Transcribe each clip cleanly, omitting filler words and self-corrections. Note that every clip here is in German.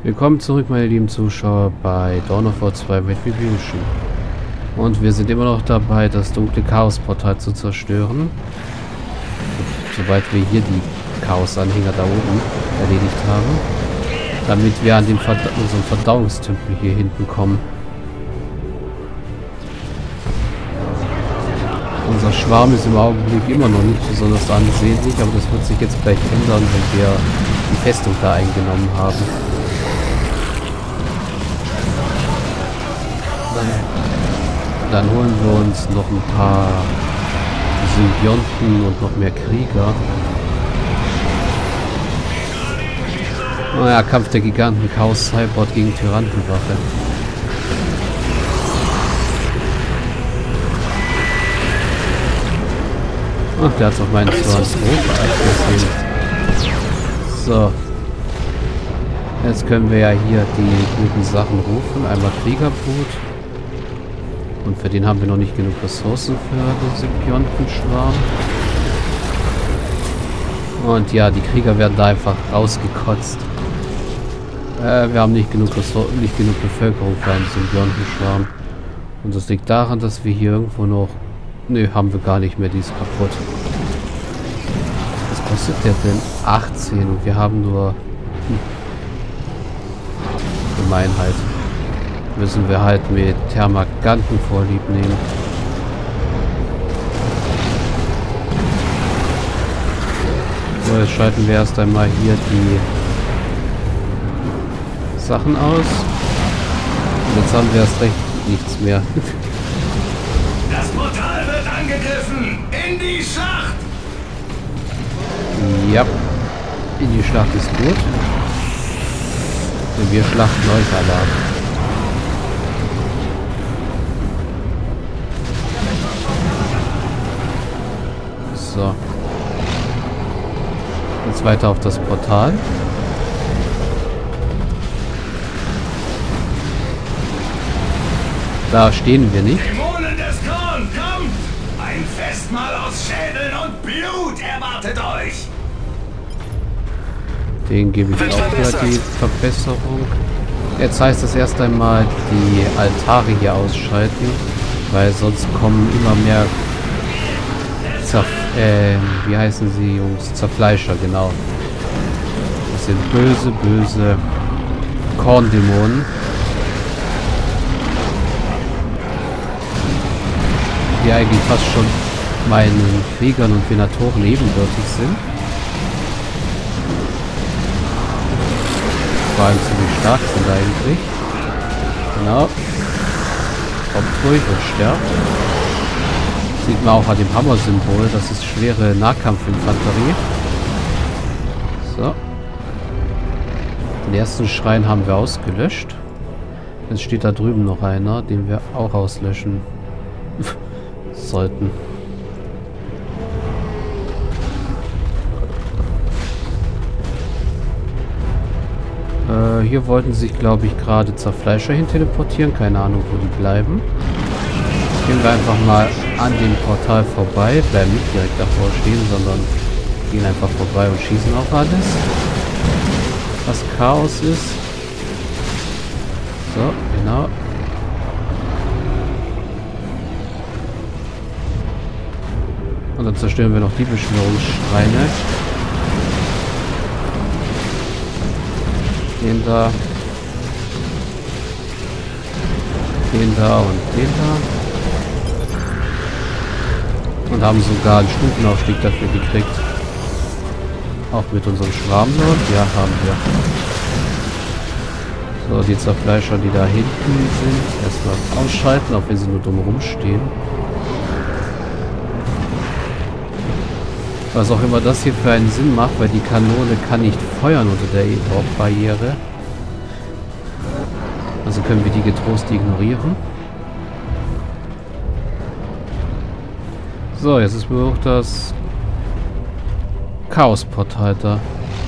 Willkommen zurück, meine lieben Zuschauer, bei Dawn of War 2 Retribution. Und wir sind immer noch dabei, das dunkle Chaos-Portal zu zerstören. Sobald wir hier die Chaos-Anhänger da oben erledigt haben. Damit wir an den unseren Verdauungstempel hier hinten kommen. Unser Schwarm ist im Augenblick immer noch nicht besonders ansehnlich, aber das wird sich jetzt gleich ändern, wenn wir die Festung da eingenommen haben. Dann holen wir uns noch ein paar Symbionten und noch mehr Krieger. Naja, Kampf der Giganten, Chaos Cyborg gegen Tyrannenwache. Ach, der hat auf meinen Zorn gesehen. So. Jetzt können wir ja hier die guten Sachen rufen. Einmal Kriegerblut. Und für den haben wir noch nicht genug Ressourcen für den Symbiontenschwarm. Und ja, die Krieger werden da einfach rausgekotzt. Wir haben nicht genug Bevölkerung für einen Symbiontenschwarm. Und das liegt daran, dass wir hier irgendwo noch... Nö, haben wir gar nicht mehr, die ist kaputt. Was kostet der denn? 18 und wir haben nur... Gemeinheit. Müssen wir halt mit Termaganten vorlieb nehmen. So, jetzt schalten wir erst einmal hier die Sachen aus. Und jetzt haben wir erst recht nichts mehr. Das Portal wird angegriffen! In die Schlacht! Ja. In die Schlacht ist gut. Und wir schlachten euch alle ab. So. Jetzt weiter auf das Portal. Da stehen wir nicht. Dämonen des Korn, kommt! Ein Festmahl aus Schädeln und Blut erwartet euch! Den gebe ich auch wieder die Verbesserung. Jetzt heißt es erst einmal die Altare hier ausschalten, weil sonst kommen immer mehr wie heißen sie, Jungs? Zerfleischer, genau. Das sind böse, böse Korndämonen. Die eigentlich fast schon meinen Kriegern und Venatoren ebenbürtig sind. Vor allem ziemlich stark sind eigentlich. Genau. Kommt ruhig und sterbt. Sieht man auch an dem Hammer-Symbol. Das ist schwere Nahkampfinfanterie. So. Den ersten Schrein haben wir ausgelöscht. Jetzt steht da drüben noch einer, den wir auch auslöschen sollten. Hier wollten sich, glaube ich, gerade Zerfleischer hin teleportieren. Keine Ahnung, wo die bleiben. Gehen wir einfach mal an dem Portal vorbei. Bleiben nicht direkt davor stehen, sondern gehen einfach vorbei und schießen auf alles, was Chaos ist. So, genau. Und dann zerstören wir noch die Beschwörungsschreine. Den da. Den da und den da. Und haben sogar einen Stufenaufstieg dafür gekriegt. Auch mit unserem Schwarmlord. Ja, haben wir. So, die Zerfleischer, die da hinten sind, erstmal ausschalten, auch wenn sie nur dumm rumstehen. Was auch immer das hier für einen Sinn macht, weil die Kanone kann nicht feuern unter der E-Drop-Barriere. Also können wir die getrost ignorieren. So, jetzt ist mir auch das Chaos-Portal da.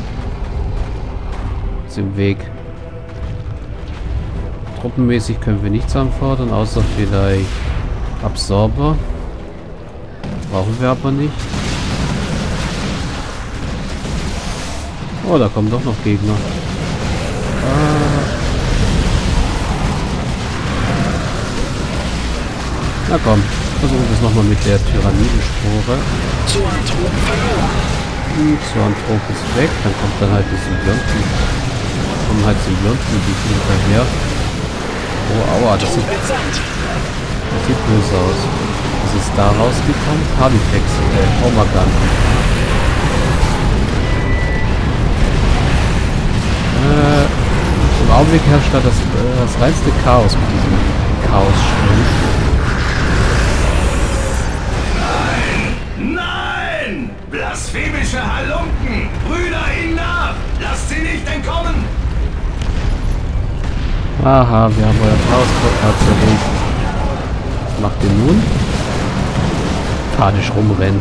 Ist im Weg. Truppenmäßig können wir nichts anfordern, außer vielleicht Absorber. Brauchen wir aber nicht. Oh, da kommen doch noch Gegner. Na komm, versuchen wir es nochmal mit der Tyranidenspore. Zoanthrope ist weg, dann kommt dann halt die Symbionten. Kommen halt Symbionten, die hinterher. Oh, aua, das sieht böse aus. Was ist da rausgekommen? Cavitex, Traumaganten. Im Augenblick herrscht da das reinste Chaos mit diesem Chaos-Sturm. Nein! Blasphemische Halunken! Brüder ihnen nach! Lasst sie nicht entkommen! Aha, wir haben euer Chaos-Portal zerlegt. Was macht ihr nun? Panisch rumrennen.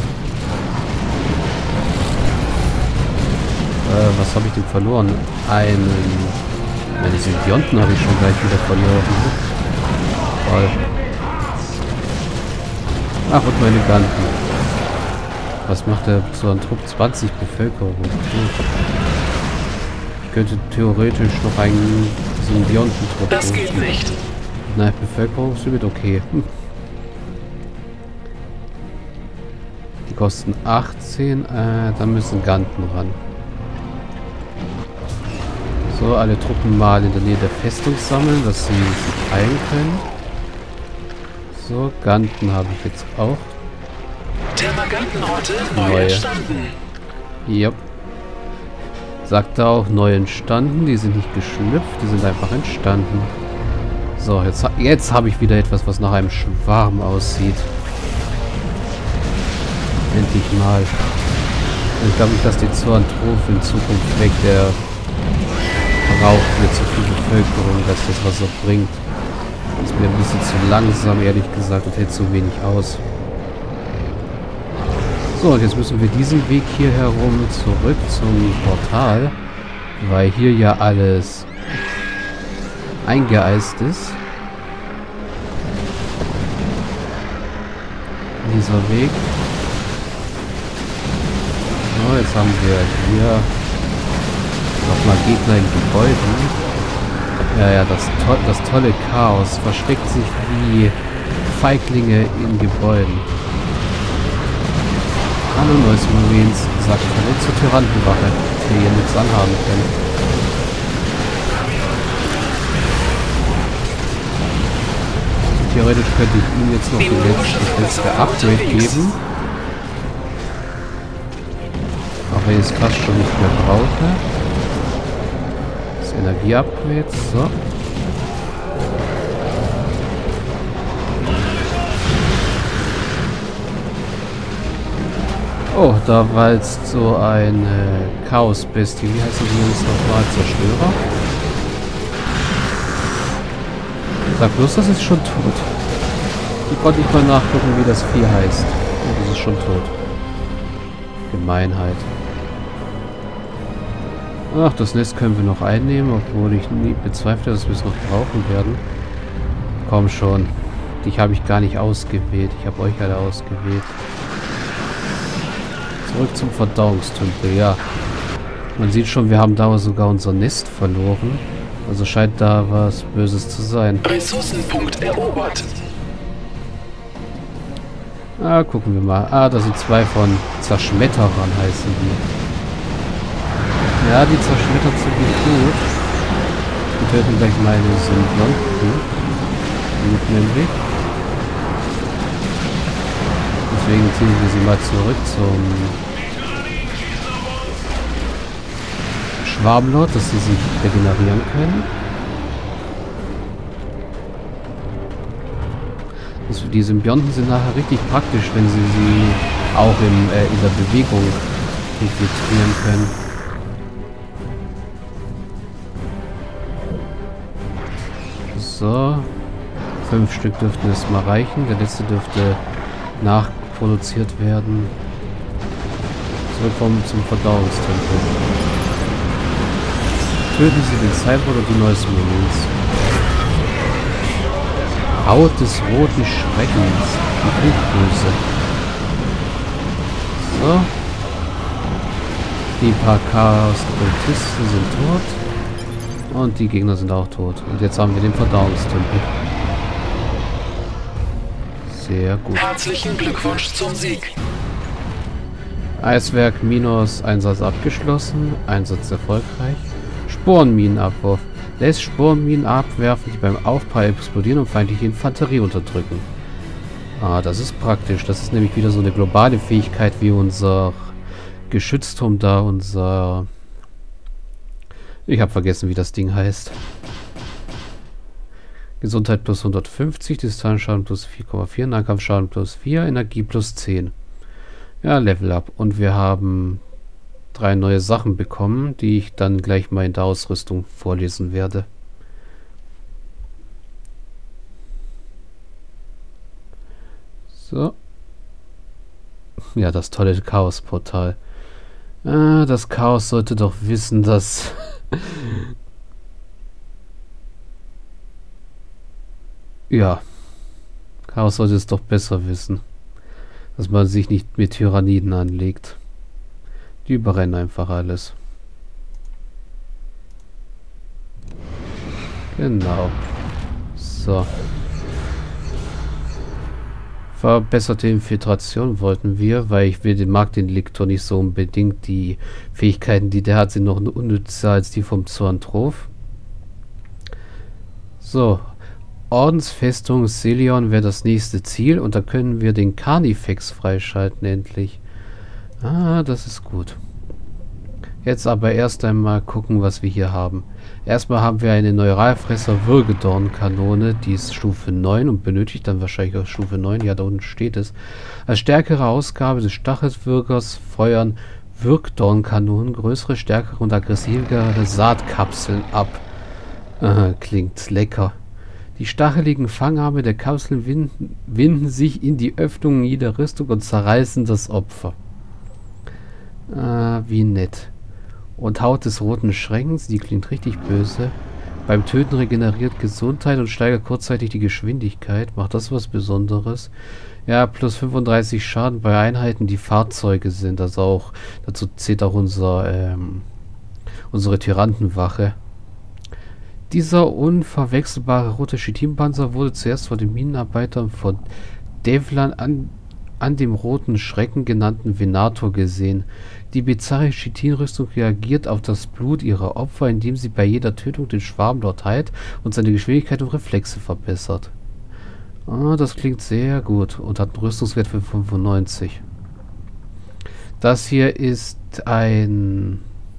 Was habe ich denn verloren? Meine Symbionten habe ich schon gleich wieder verloren. Toll. Ach, und meine Ganten. Was macht der so ein Trupp? 20 Bevölkerung. Ich könnte theoretisch noch einen Symbiontentrupp. Das geht nicht. Nein, Bevölkerungslimit, okay. Die kosten 18, da müssen Ganten ran. So, alle Truppen mal in der Nähe der Festung sammeln, dass sie sich heilen können. So, Ganten habe ich jetzt auch. Termagantenorte neu entstanden. Ja. Sagt er auch, neu entstanden. Die sind nicht geschlüpft, die sind einfach entstanden. So, jetzt habe ich wieder etwas, was nach einem Schwarm aussieht. Endlich mal. Ich glaube nicht, dass die Zoanthrope in Zukunft weg, der braucht mir zu viel Bevölkerung, dass das was er bringt. Das ist mir ein bisschen zu langsam, ehrlich gesagt, und hält zu wenig aus. So, und jetzt müssen wir diesen Weg hier herum zurück zum Portal, weil hier ja alles eingeeist ist. Dieser Weg. So, jetzt haben wir hier nochmal Gegner in Gebäuden. Ja, das tolle Chaos versteckt sich wie Feiglinge in Gebäuden. Hallo Neues Marines, sagt Hallo zur Tyrantenwache, die hier nichts anhaben können. Theoretisch könnte ich ihm jetzt noch das letzte Upgrade geben. Auch wenn ich es fast schon nicht mehr brauche. Das Energie-Upgrade, so. Oh, da war jetzt so ein Chaos-Bestie. Wie heißt das jetzt nochmal? Zerstörer? Sag bloß, das ist schon tot. Ich konnte nicht mal nachgucken, wie das Vieh heißt. Und das ist schon tot. Gemeinheit. Ach, das Nest können wir noch einnehmen, obwohl ich nie bezweifle, dass wir es noch brauchen werden. Komm schon. Dich habe ich gar nicht ausgewählt. Ich habe euch alle ausgewählt. Zurück zum Verdauungstümpel, ja. Man sieht schon, wir haben da sogar unser Nest verloren. Also scheint da was Böses zu sein. Ressourcenpunkt erobert. Ah, gucken wir mal. Ah, da sind zwei von Zerschmetterern heißen die. Ja, die zerschmettert ziemlich gut. Die töten gleich meine Symbionten. Gut nämlich. Deswegen ziehen wir sie mal zurück zum Schwarmlord, dass sie sich regenerieren können. Die Symbionten sind nachher richtig praktisch, wenn sie auch in der Bewegung infiltrieren können. So. 5 Stück dürften es mal reichen. Der letzte dürfte nachproduziert werden. Zurück zum Verdauungstempel. Töten Sie den Cyborg und die Neues Marines. Haut des roten Schreckens. Die Blutröse. So. Die paar Chaos-Kultisten sind tot. Und die Gegner sind auch tot. Und jetzt haben wir den Verdauungstempel. Sehr gut. Herzlichen Glückwunsch zum Sieg. Eiswerk minus, Einsatz abgeschlossen, Einsatz erfolgreich. Sporenminenabwurf. Lässt Sporenminen abwerfen, die beim Aufprall explodieren und feindliche Infanterie unterdrücken. Ah, das ist praktisch. Das ist nämlich wieder so eine globale Fähigkeit wie unser Geschützturm da, unser... Ich habe vergessen, wie das Ding heißt. Gesundheit plus 150, Distanzschaden plus 4,4, Nahkampfschaden plus 4, Energie plus 10. Ja, Level Up. Und wir haben 3 neue Sachen bekommen, die ich dann gleich mal in der Ausrüstung vorlesen werde. So. Ja, das tolle Chaos-Portal. Das Chaos sollte doch wissen, dass... ja. Chaos sollte es doch besser wissen. Dass man sich nicht mit Tyranniden anlegt. Die überrennen einfach alles. Genau. So. Verbesserte Infiltration wollten wir, weil ich mag den Lictor nicht so unbedingt. Die Fähigkeiten, die der hat, sind noch unnützer als die vom Zoantroph. So. Ordensfestung Celion wäre das nächste Ziel und da können wir den Carnifex freischalten endlich. Ah, das ist gut. Jetzt aber erst einmal gucken, was wir hier haben. Erstmal haben wir eine Neuralfresser-Würgedorn-Kanone, die ist Stufe 9 und benötigt dann wahrscheinlich auch Stufe 9. Ja, da unten steht es. Als stärkere Ausgabe des Stachelwürgers feuern Würgdorn-Kanonen größere, stärkere und aggressivere Saatkapseln ab. Klingt lecker. Die stacheligen Fangarme der Kapseln winden sich in die Öffnungen jeder Rüstung und zerreißen das Opfer. Wie nett. Und Haut des roten Schreckens, die klingt richtig böse. Beim Töten regeneriert Gesundheit und steigert kurzzeitig die Geschwindigkeit. Macht das was Besonderes? Ja, plus 35 Schaden bei Einheiten, die Fahrzeuge sind. Also auch, dazu zählt auch unsere Tyrantenwache. Dieser unverwechselbare rote Chitinpanzer wurde zuerst von den Minenarbeitern von Devlan an dem roten Schrecken genannten Venator gesehen. Die bizarre Chitin-Rüstung reagiert auf das Blut ihrer Opfer, indem sie bei jeder Tötung den Schwarmlord heilt und seine Geschwindigkeit und Reflexe verbessert. Ah, das klingt sehr gut und hat einen Rüstungswert für 95. Das hier ist die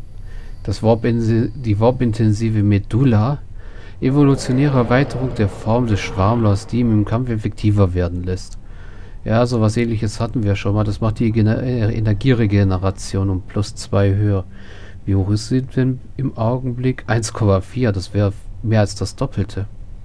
Warp-intensive Medulla. Evolutionäre Erweiterung der Form des Schwarmlords, die ihn im Kampf effektiver werden lässt. Ja, sowas ähnliches hatten wir schon mal. Das macht die Energieregeneration um plus 2 höher. Wie hoch ist sie denn im Augenblick? 1,4. Das wäre mehr als das Doppelte.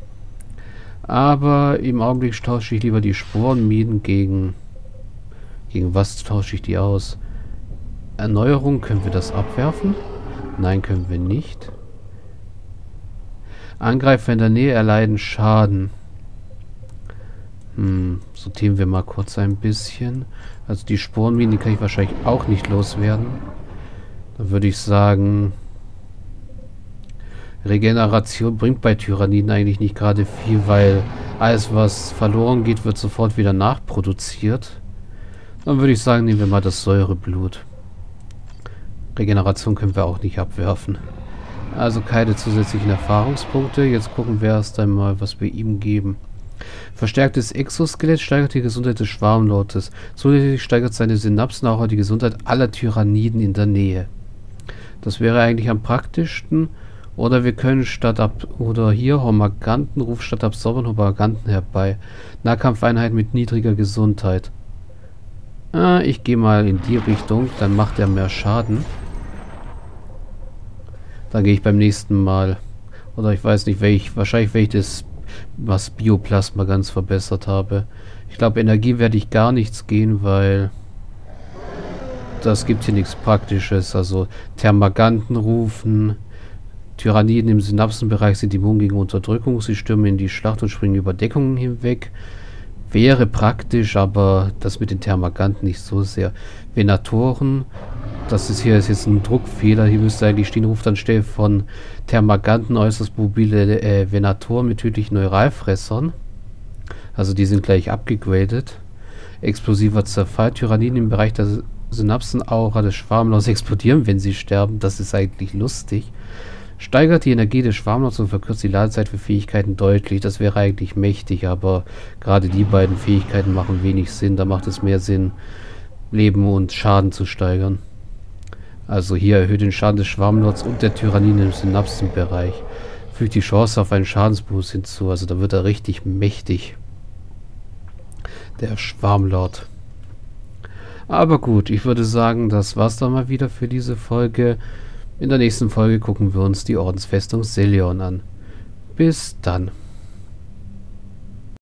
Aber im Augenblick tausche ich lieber die Sporenminen gegen... Gegen was tausche ich die aus? Erneuerung, können wir das abwerfen? Nein, können wir nicht. Angreifer in der Nähe erleiden Schaden. Sortieren wir mal kurz ein bisschen. Also die Sporenminen, die kann ich wahrscheinlich auch nicht loswerden. Dann würde ich sagen, Regeneration bringt bei Tyranniden eigentlich nicht gerade viel, weil alles, was verloren geht, wird sofort wieder nachproduziert. Dann würde ich sagen, nehmen wir mal das Säureblut. Regeneration können wir auch nicht abwerfen. Also keine zusätzlichen Erfahrungspunkte. Jetzt gucken wir erst einmal, was wir ihm geben. Verstärktes Exoskelett steigert die Gesundheit des Schwarmlordes. Zusätzlich steigert seine Synapsen auch die Gesundheit aller Tyranniden in der Nähe. Das wäre eigentlich am praktischsten. Oder wir können hier Hormaganten, Ruf statt Absorbern Hormaganten herbei. Nahkampfeinheit mit niedriger Gesundheit. Ich gehe mal in die Richtung, dann macht er mehr Schaden. Dann gehe ich beim nächsten Mal. Oder ich weiß nicht, wahrscheinlich werde ich das, was Bioplasma ganz verbessert habe. Ich glaube, Energie werde ich gar nichts gehen, weil das gibt hier nichts Praktisches. Also Termaganten rufen. Tyranniden im Synapsenbereich sind immun gegen Unterdrückung. Sie stürmen in die Schlacht und springen über Deckungen hinweg. Wäre praktisch, aber das mit den Termaganten nicht so sehr. Venatoren, das ist jetzt ein Druckfehler. Hier müsste eigentlich stehen, ruft anstelle von Termaganten äußerst mobile Venatoren mit tödlichen Neuralfressern. Also die sind gleich abgegradet. Explosiver Zerfall. Tyranniden im Bereich der Synapsenaura des Schwarmlords explodieren, wenn sie sterben. Das ist eigentlich lustig. Steigert die Energie des Schwarmlords und verkürzt die Ladezeit für Fähigkeiten deutlich. Das wäre eigentlich mächtig, aber gerade die beiden Fähigkeiten machen wenig Sinn. Da macht es mehr Sinn, Leben und Schaden zu steigern. Also hier erhöht den Schaden des Schwarmlords und der Tyranniden im Synapsenbereich. Fügt die Chance auf einen Schadensboost hinzu. Also da wird er richtig mächtig. Der Schwarmlord. Aber gut, ich würde sagen, das war's dann mal wieder für diese Folge. In der nächsten Folge gucken wir uns die Ordensfestung Selion an. Bis dann.